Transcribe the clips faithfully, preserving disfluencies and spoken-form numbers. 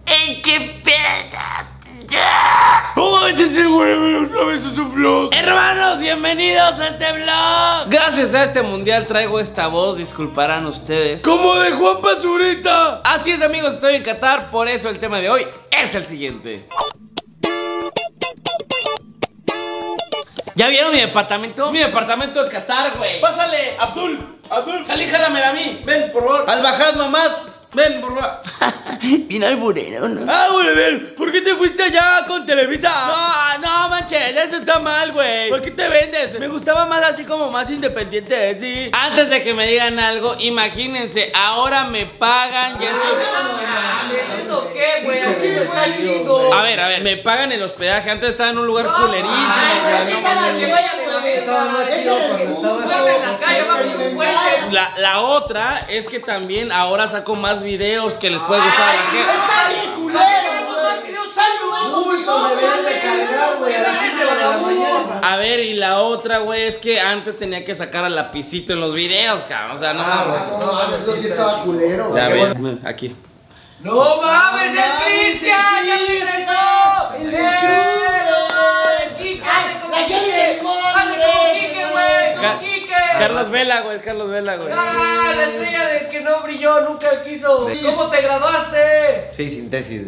¡Ey, qué pena! ¡Oh, ese es el güey! ¡Otra vez es un vlog! Hermanos, bienvenidos a este vlog. Gracias a este mundial traigo esta voz, disculparán ustedes. ¡Como de Juan Pazurita! Así es, amigos, estoy en Qatar, por eso el tema de hoy es el siguiente. ¿Ya vieron mi departamento? Mi departamento de Qatar, güey. Pásale, Abdul, Abdul, Jalí, jálamela a mí. Ven, por favor. Al bajar, mamá. Ven, por favor. Vino el burero, ¿no? Ah, güey, a ver, ¿por qué te fuiste allá con Televisa? No, no, manches, eso está mal, güey. ¿Por qué te vendes? Me gustaba más así como más independiente, sí. Antes de que me digan algo, imagínense, ahora me pagan, ya estoy... ¿Eso qué, güey? Así no está chido. A ver, a ver, me pagan el hospedaje, antes estaba en un lugar culerísimo. Ay, pero sí estaba bien, váyale a la verga. Eso es que duerme en la calle, va por un puente. La, la otra es que también ahora saco más videos que les puede gustar a la gente. Está bien culero. A ver, y la otra, güey, es que antes tenía que sacar al lapicito en los videos, cabrón. O sea, no. No mames, eso sí estaba culero, A güey. ver, aquí. ¡No mames, es Cristian! ¡Ya regresó! ¡El ¡Eh! ¡Kike! ¡Hazle como Kike! ¡Hazle como Kike, güey! ¡Como Kike! Carlos Vela, güey, Carlos Vela, güey. ¡Ah! La estrella del que no brilló, nunca quiso. ¿Cómo te graduaste? Sí, sin tesis.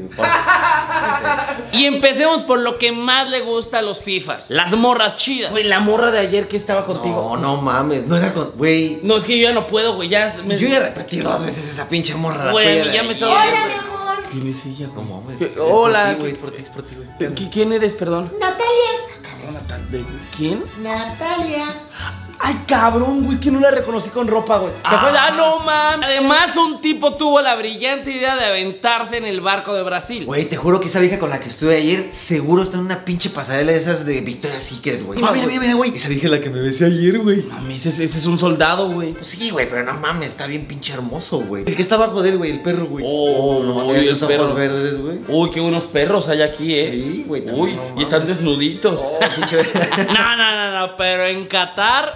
Y empecemos por lo que más le gusta a los FIFAs. Las morras chidas. Güey, la morra de ayer que estaba contigo. No, no mames, no era con... Güey, No, es que yo ya no puedo, güey. Ya me... yo ya repetí dos veces esa pinche morra. la Güey, tuya de ya me ahí. estaba... Hola, mi amor. ¿Quién es ella? No mames. ¿Qué? es Hola, por ti, güey, ¿qué- es por ti, es por ti, güey. ¿Qui- ¿Quién eres, perdón? Natalia. Cabrón, ¿de quién? Natalia. Ay, cabrón, güey, que no la reconocí con ropa, güey. ¿Te acuerdas? Ah, no, man. Además, un tipo tuvo la brillante idea de aventarse en el barco de Brasil. Güey, te juro que esa vieja con la que estuve ayer seguro está en una pinche pasarela de esas de Victoria's Secret, güey. Ah, Mira, mira, mira, güey. Esa vieja es la que me besé ayer, güey. Mami, ese, ese es un soldado, güey. Pues sí, güey, pero no mames, está bien pinche hermoso, güey. El que está abajo de él, güey, el perro, güey. Oh, no uy, mames, esos el perro. ojos verdes, güey. Uy, qué buenos perros hay aquí, eh. Sí, güey. no, Uy, no y mames. están desnuditos. Oh, pinche... No, no, no, no, pero en Qatar.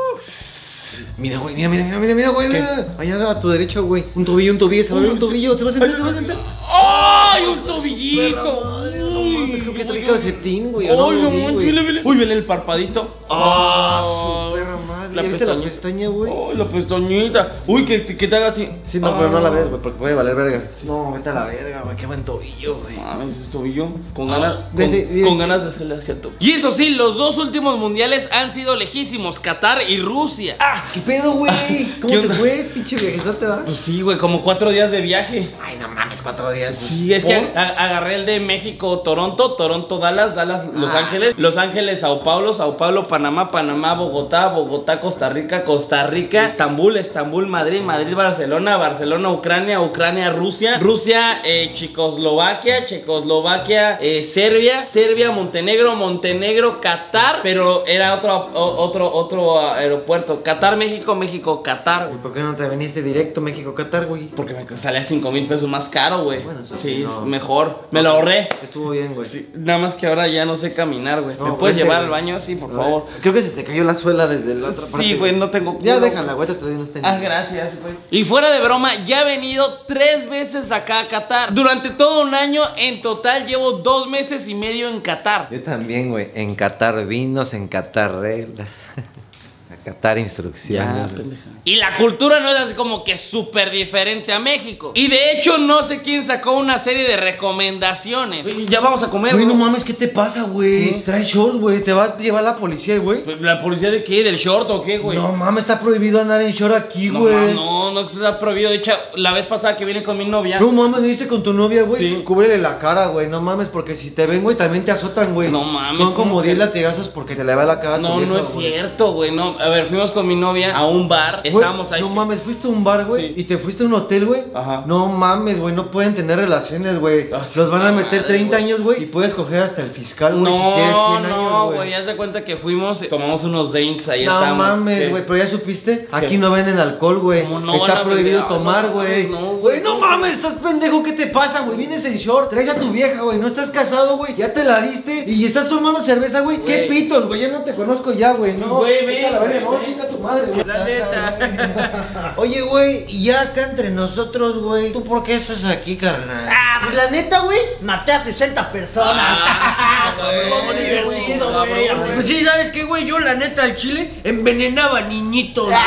Mira, güey, mira, mira, mira, mira, mira, güey. mira. Allá a tu derecha, güey. Un tobillo, un tobillo, se va a ver un tobillo. Se va a sentar, se va a sentar. ¡Ay, un tobillito! No mames, creo que trae calcetín, güey. ¡Ay, no lo no, vi, güey. vele, vele! Uy, vele el parpadito. Ah, Ay, su perra madre. la ¿Ya viste la pestaña- pestaña, güey? ¡Ay, la pestañita! Uy, que, que te haga así. Sí, no, pero no la ves, güey, porque puede valer verga. No, vete a la verga, güey. Qué buen tobillo, güey. Mames, ese tobillo. Con ganas. Con, vete, vete. con ganas de hacerle hacia el tobillo. Y eso sí, los dos últimos mundiales han sido lejísimos: Qatar y Rusia. ¡Ah! ¿Qué pedo, güey? ¿Cómo ¿Qué te onda? fue, pinche viajezote, va? Pues sí, güey, como cuatro días de viaje. Ay, no mames, cuatro días. pues. Sí, es que ¿Por? a- agarré el de México, Toronto, Toronto, Dallas, Dallas, Los Ah. Ángeles, Los Ángeles, Sao Paulo, Sao Paulo, Panamá, Panamá, Bogotá, Bogotá, Costa Rica, Costa Rica, Estambul, Estambul, Madrid, Madrid, Barcelona, Barcelona, Ucrania, Ucrania, Rusia, Rusia, eh, Checoslovaquia, Checoslovaquia, eh, Serbia, Serbia, Montenegro, Montenegro, Qatar, pero era otro, o- otro, otro aeropuerto, Qatar, México, México, Qatar, ¿Y por qué no te viniste directo México-Qatar, güey? porque me salía cinco mil pesos más caro, güey. Bueno, eso sí, sí, no. es mejor. Me lo ahorré. Estuvo bien, güey. Sí, nada más que ahora ya no sé caminar, güey. No, ¿Me puedes vete, llevar güey. al baño así, por A ver, favor? Creo que se te cayó la suela desde la otra parte. Sí, güey, no tengo Ya culo. déjala, güey, te doy unos tenis. Ah, gracias, güey. Y fuera de broma, ya he venido tres veces acá a Qatar. Durante todo un año, en total llevo dos meses y medio en Qatar. Yo también, güey. En Qatar vinos, en Qatar reglas. A Qatar instrucciones. güey. pendeja. Y la cultura no es así como que súper diferente a México. Y de hecho, no sé quién sacó una serie de recomendaciones. Güey, ya vamos a comer, Güey, no güey. mames, ¿qué te pasa, güey? Traes shorts, güey. Te va a llevar la policía, güey. ¿La policía de qué? ¿Del short o qué, güey? No mames, está prohibido andar en short aquí, No, güey. ma, no, no está prohibido. De hecho, la vez pasada que vine con mi novia. No mames, ¿viniste con tu novia, güey? Sí. Cúbrele la cara, güey. No mames, porque si te ven, güey, también te azotan, güey. No mames, Son ¿cómo como que? diez latigazos porque se le va la cara a tu No, vieja, no es güey. cierto, güey. No, a ver, fuimos con mi novia a un bar. Güey, Estábamos ahí. No mames, fuiste a un bar, güey, Sí. y te fuiste a un hotel, güey. Ajá. No mames, güey, no pueden tener relaciones, güey. Ay, Los van a madre, meter treinta güey. años, güey, y puedes coger hasta el fiscal, güey, No, si quieres cien no, años, güey. güey. Ya te cuenta que fuimos, tomamos unos drinks ahí. No estábamos. mames, ¿Qué? güey, pero ya supiste, aquí ¿Qué? no venden alcohol, güey. ¿Cómo no van Está a prohibido vender? tomar, No, güey. no, güey. Güey, no mames, estás pendejo, ¿qué te pasa, güey? Vienes en short, traes a tu vieja, güey, no estás casado, güey, ya te la diste y estás tomando cerveza, güey. ¿Qué Güey. pitos, güey? Ya no te conozco ya, güey, no. Güey, Vete ven, a la verga, que no, chica tu madre, güey. La neta. Oye, güey, y ya acá entre nosotros, güey, ¿tú por qué estás aquí, carnal? Ah, pues la neta, güey, maté a sesenta personas. Como divertido, güey. Pues sí, ¿sabes qué, güey? Yo, la neta, al chile envenenaba niñitos. güey.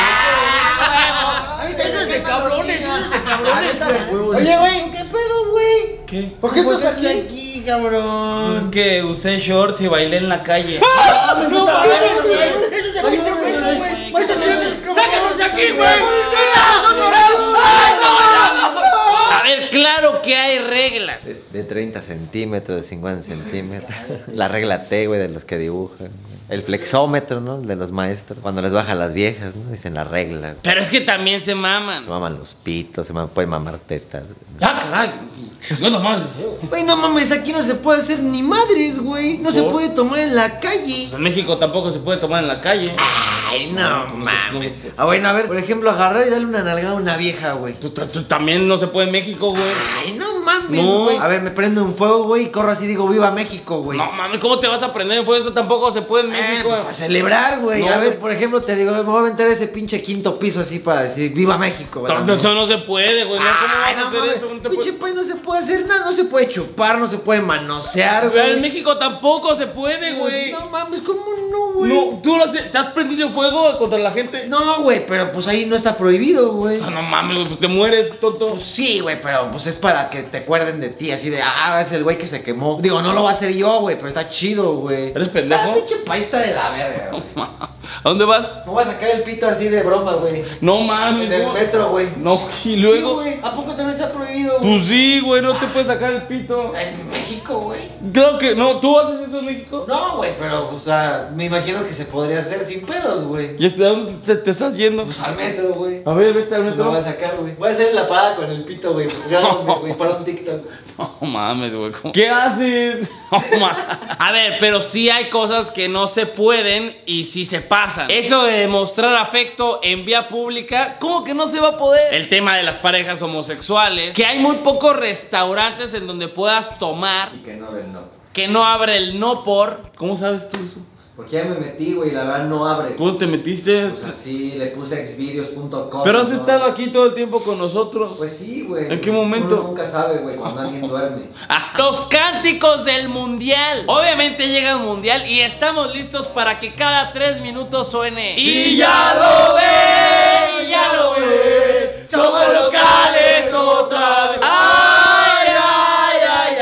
Eso es de cabrones, eso es de cabrones. Oye, güey, ¿Qué pedo, güey? ¿Qué? ¿por qué ¿Cómo estás aquí? aquí, cabrón? Pues es que usé shorts y bailé en la calle. No mames, güey. Eso es de pinche güey, güey. ¡Sáquenos de aquí, güey! ¡Sáquenos otro lado! ¡Ay, no, no! A ver, claro que hay reglas. De, de treinta centímetros, de cincuenta centímetros. La regla T, güey, de los que dibujan. El flexómetro, ¿no? De los maestros. Cuando les bajan las viejas, ¿no? Dicen la regla. Pero es que también se maman. Se maman los pitos, se maman, pueden mamar tetas, güey. ¡Ah, caray! No nomás. Güey, no mames, aquí no se puede hacer ni madres, güey. No se ¿Por? puede tomar en la calle. Pues en México tampoco se puede tomar en la calle. Ay, no mames. Ah, bueno, a ver, por ejemplo, agarrar y darle una nalgada a una vieja, güey. Tú- tú- También no se puede en México, güey. Ay, no mames, No. güey. A ver, me prendo un fuego, güey, y corro así y digo, viva México, güey. No mames, ¿cómo te vas a prender en fuego? Eso tampoco se puede en Eh, México. pues, para celebrar, güey. No. A ver, por ejemplo, te digo, me voy a aventar ese pinche quinto piso así para decir, viva México, güey. No, Eso no se puede, güey. No, ¿cómo Ay, vas a no hacer mames. eso? No te Pinche puede- país no se puede hacer nada, no se puede chupar, no se puede manosear, Pero en güey. México tampoco se puede, Pues, güey. no mames, ¿cómo no, güey? No, ¿tú lo has- te has prendido fuego contra la gente? No, güey, pero pues ahí no está prohibido, güey. No, no mames, güey, pues te mueres, tonto. Pues sí, güey, pero pues es para que te acuerden de ti, así de, ah, es el güey que se quemó. Digo, no lo va a hacer yo, güey, pero está chido, güey. ¿Eres pendejo? Ah, pinche país está de la verga, güey. ¿A dónde vas? No voy a sacar el pito así de broma, güey. No mames, Del ¿no? metro, güey. No, y Sí, luego. güey. ¿A poco también está prohibido, güey? Pues sí, güey, no te puedes sacar el pito. En México, güey. Creo que no, ¿tú haces eso en México? No, güey, pero, o sea, me imagino que se podría hacer sin pedos, güey. ¿Y hasta dónde te, te estás yendo? Pues al metro, güey. A ver, vete al Me metro. lo voy a sacar, güey. Voy a hacer la parada con el pito, güey. Grábame, güey, para un TikTok. No mames, güey. ¿cómo? ¿Qué haces? No mames. A ver, pero sí hay cosas que no se pueden y sí se pasan. Eso de demostrar afecto en vía pública, ¿cómo que no se va a poder? El tema de las parejas homosexuales, que hay muy pocos restaurantes en donde puedas tomar, Y que no ven, no. que no abre el no por. ¿Cómo sabes tú eso? Porque ya me metí, güey, la verdad no abre. ¿Cómo te metiste? Pues así le puse exvideos punto com. Pero has ¿no? estado aquí todo el tiempo con nosotros. Pues sí, güey. ¿En qué momento? Uno nunca sabe, güey, cuando alguien duerme. Ah, los cánticos del mundial. Obviamente llega el mundial y estamos listos para que cada tres minutos suene. Y ya lo ve, y ya lo ve. Somos locales otra vez. Ay, ay, ay,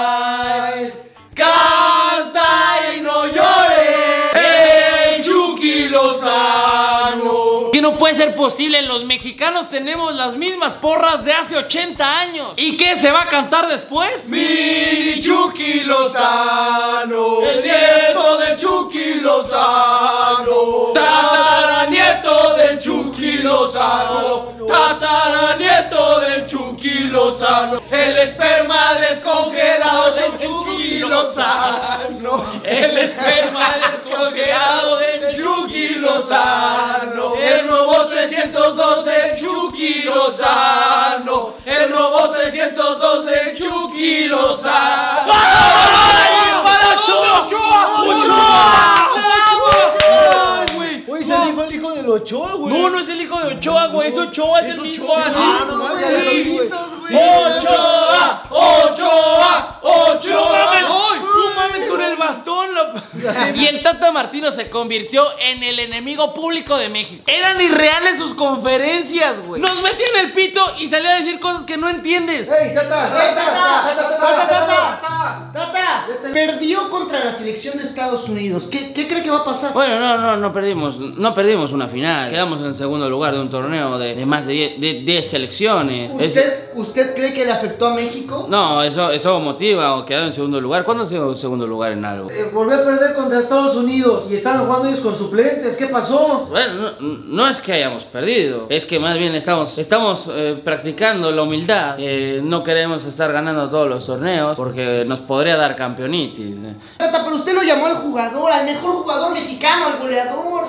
ay. Canta y no llores. El Chucky Lozano. Que no puede ser posible. Los mexicanos tenemos las mismas porras de hace ochenta años. ¿Y qué se va a cantar después? Mini Chucky Lozano, el nieto de Chucky Lozano, tataranieto del Chucky Lozano, tataranieto del Chucky Lozano, el esperma descongelado del Chucky Lozano, el esperma descongelado del Chucky Lozano, el nuevo trescientos dos del Chucky Lozano, el nuevo trescientos dos del Chucky Lozano. ¡Ay, para Ochoa! ¡Ochoa! ¡Ochoa! güey! Güey, se dijo el hijo del Ochoa, güey. No, no es el hijo de Ochoa, güey. Es Ochoa, es, el mismo. Ah, no mames, ya lo vi, güey. ¡Ochoa! ¡Ochoa! ¡Ochoa! ¡Ay! ¡No mames con el bastón! lo- Y el Tata Martino se convirtió en el enemigo público de México. Eran irreales sus conferencias, güey. Nos metían el pito y salió a decir cosas que no entiendes. ¡Ey, tata! ¡Tata! ¡Tata! ¡Tata! ¡Tata! ¡Tata! ¡Tata! ¡Tata! Perdió contra la selección de Estados Unidos. ¿Qué, qué cree que va a pasar? Bueno, no, no, no perdimos, no perdimos una final. Quedamos en segundo lugar de un torneo de, de más de diez selecciones. Es- ¿Usted, ¿Usted cree que le afectó a México? no, eso, eso motiva o quedar en segundo lugar. ¿Cuándo se quedó en segundo lugar en algo? Eh, volvió a perder contra Estados Unidos y estaban jugando ellos con suplentes. ¿Qué pasó? Bueno, no, no es que hayamos perdido, es que más bien estamos, estamos eh, practicando la humildad. Eh, no queremos estar ganando todos los torneos porque nos podría dar campeonitis. eh. Tata, pero usted lo llamó al jugador, al mejor jugador mexicano, al goleador.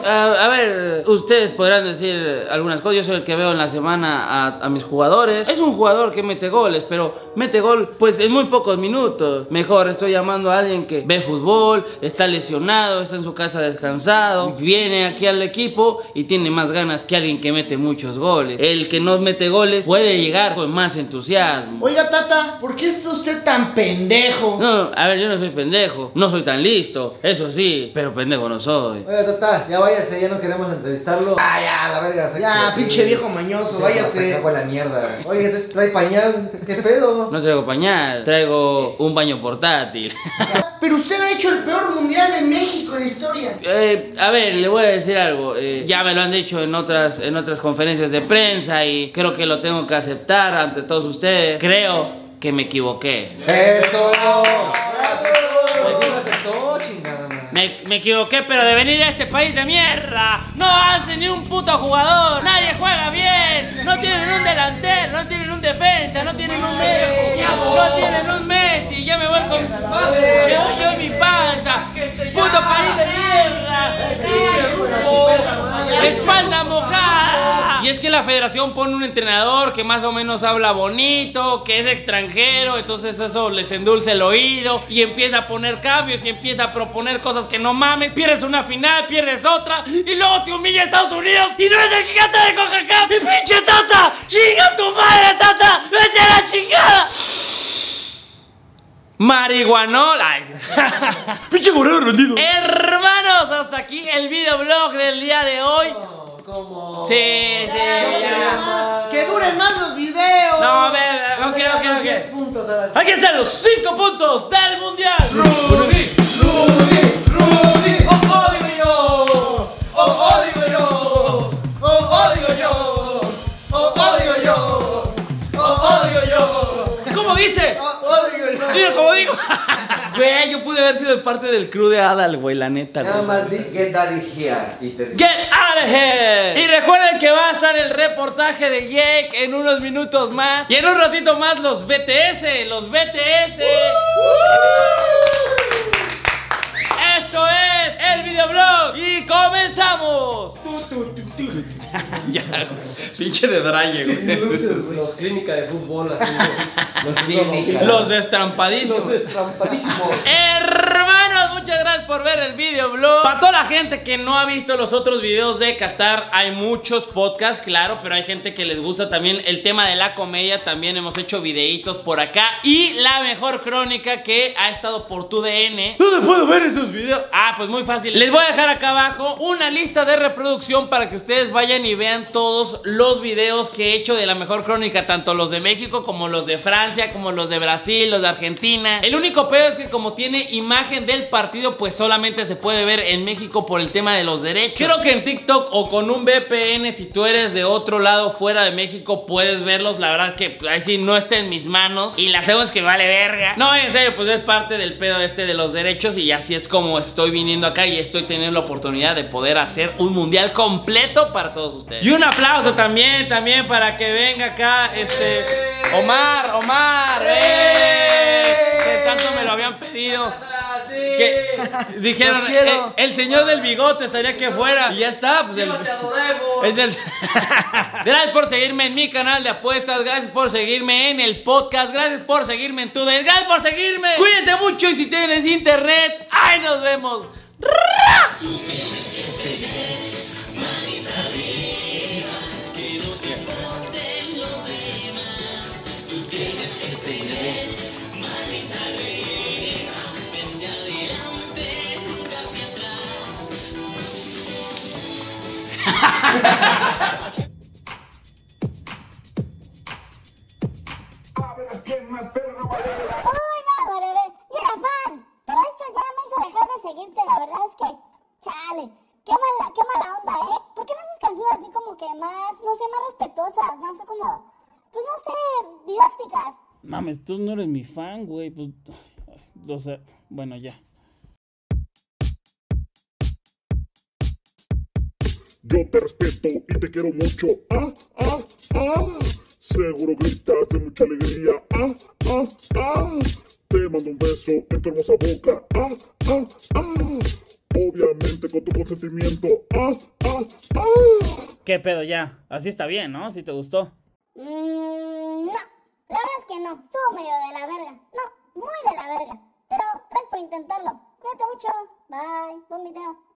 A, a ver, ustedes podrán decir algunas cosas. Yo soy el que veo en la semana a, a mis jugadores. Es un jugador que mete goles, pero mete gol pues en muy pocos minutos. Mejor estoy llamando a alguien que ve fútbol, está lesionado, está en su casa descansado, viene aquí al equipo y tiene más ganas que alguien que mete muchos goles. El que no mete goles puede llegar con más entusiasmo. Oiga, Tata, ¿por qué está usted tan pendejo? No, a ver, yo no soy pendejo, no soy tan listo, eso sí, pero pendejo no soy. Oiga, Tata, ya váyase, ya no queremos entrevistarlo. Ah, ya, la verga. Ya, pinche viejo mañoso, váyase. Se la mierda. Oye, trae pañal, ¿qué pedo? No traigo pañal, traigo un baño portátil. Pero usted ha hecho el peor mundial de México en la historia. Eh, a ver, le voy a decir algo. Eh, ya me lo han dicho en otras, en otras conferencias de prensa y creo que lo tengo que aceptar ante todos ustedes. Creo que me equivoqué. ¡Eso! Pues lo aceptó, chingada madre. Me, me equivoqué, pero de venir a este país de mierda. No hace ni un puto jugador. Nadie juega bien. No tienen un delantero, no tienen un defensa, no tienen un Messi. No tienen un Messi. Ya me voy con yo, yo mi panza. Puto país de mierda. Espalda mojada. Y es que la federación pone un entrenador que más o menos habla bonito, que es extranjero, entonces eso les endulce el oído y empieza a poner cambios y empieza a proponer cosas que no mames. Pierdes una final, pierdes otra y luego te humilla Estados Unidos y no es el gigante de CONCACAF. ¡Mi pinche Tata! ¡Chinga tu madre, Tata! ¡Vete a la chingada! Marihuanola. Pinche gorrero rendido. Hermanos, hasta aquí el videoblog del día de hoy. ¿Cómo? Sí, sí, ya. ¡Que duren más los videos! No, a ver, ok, ok, ok. diez puntos a la... Aquí están los cinco puntos del mundial. Rudy, Rudy, Rudy. Oh, oh, digo yo. Oh, oh, digo yo. Oh, oh, digo yo. Oh, oh, digo yo. Oh, oh, digo yo. ¿Cómo dice? Oh, oh, digo yo. Digo, como digo. Güey, yo pude haber sido parte del crew de Adal, güey, la neta, Nada güey. más di Get Daddy Here y te... Get out of here. Y recuerden que va a estar el reportaje de Jake en unos minutos más. Y en un ratito más los B T S, los B T S. Esto es el videoblog y comenzamos. Ya, pinche de Braille, güey. Los clínica de fútbol haciendo. Los clínicas. Los destrampadísimos. Los destrampadísimos. Hermanos, muchas gracias por ver el videoblog. Para toda la gente que no ha visto los otros videos de Qatar, hay muchos podcasts, claro, pero hay gente que les gusta también el tema de la comedia. También hemos hecho videitos por acá. Y la mejor crónica que ha estado por tu D N. ¿Dónde puedo ver esos videos? Ah, pues muy fácil. Les voy a dejar acá abajo una lista de reproducción para que ustedes vayan y vean todos los videos que he hecho de la mejor crónica, tanto los de México como los de Francia, como los de Brasil, los de Argentina. El único peor es que como tiene imagen del partido, pues solamente se puede ver en México por el tema de los derechos. Creo que en TikTok o con un V P N, si tú eres de otro lado fuera de México, puedes verlos. La verdad es que ahí sí no está en mis manos. Y la segunda es que vale verga. No, en serio, pues es parte del pedo este de los derechos. Y así es como estoy viniendo acá y estoy teniendo la oportunidad de poder hacer un mundial completo para todos ustedes. Y un aplauso también, también para que venga acá este Omar, Omar, ¡eh! Que tanto me lo habían pedido. Que dijeron, eh, el señor del bigote estaría aquí afuera. Y ya está, pues el, es el... Gracias por seguirme en mi canal de apuestas. Gracias por seguirme en el podcast. Gracias por seguirme en Tude. Gracias por seguirme. Cuídense mucho y si tienes internet, ¡ay, nos vemos! Seguirte, la verdad es que, chale, qué mala, qué mala onda, ¿eh? ¿Por qué no haces canciones así como que más, no sé, más respetuosas, más como, pues no sé, didácticas? Mames, tú no eres mi fan, güey, pues, o sea, bueno, ya. Yo te respeto y te quiero mucho, ah, ah, ah. Seguro gritas de mucha alegría, ah, ah, ah. Te mando un beso en tu hermosa boca, ah, ah, ah. Obviamente con tu consentimiento. Ah, ah, ah. ¿Qué pedo ya? Así está bien, ¿no? Si te gustó. Mmm, no, la verdad es que no, estuvo medio de la verga. No, muy de la verga. Pero gracias por intentarlo. Cuídate mucho. Bye, buen video.